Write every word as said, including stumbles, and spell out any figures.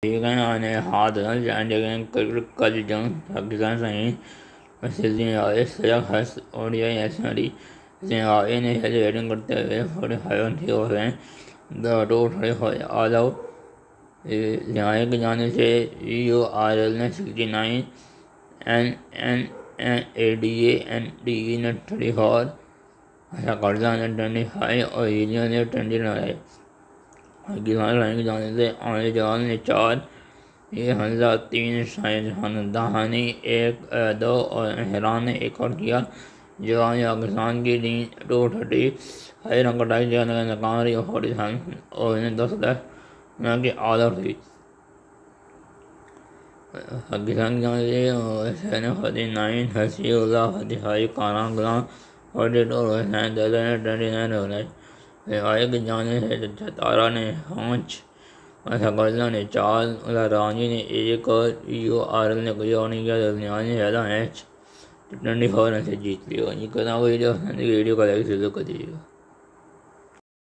آنے ہاتھ جگہ کل جنگ پاکستان سہیں سلطین آئے سجگ ہست اور یہ ایسے ہری آئے نے بیٹنگ کرتے ہوئے فورٹی فائیو تھی اور دو کھڑے ہوئے آل آؤٹ. لہائے کی جانب سے یو آر ایل نے sixty nine N N A D A N D E نے تھرٹی فور قرضہ نے ٹوینٹی فائیو اور ایلیا نے ٹوینٹی لڑائے. پاکستان کی جانب سے عامر جوان نے چار یہ حمزہ تین شاہجہان دہانی ایک دو اور حیران نے ایک اور کیا. جوان پاکستان کی team two thirty five run کٹائی جانے کا ناکام رہی اور فورٹی سیون اور انہیں دس دس نہ کہ آل آؤٹ ہوئی. پاکستان کی جانب سے فورٹی نائن حسی اللہ فورٹی فائیو کاران غلام فورٹی ٹو اور حسین دلہ نے ٹوینٹی نائن رن. لہائے کی جانب سے ستارہ نے پانچ قرضہ نے چار رانجی نے ایک اور یو آر ایل نے کوئی اور نہیں کیا. درمیان نے زیادہ میچ ٹوینٹی فور رن سے جیت لیا. یہ کتنا ویڈیو ویڈیو کا لائک ضرور کر دیجیے گا.